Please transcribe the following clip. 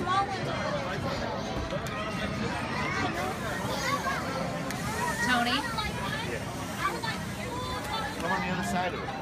small one. Tony? Come on the other side of it.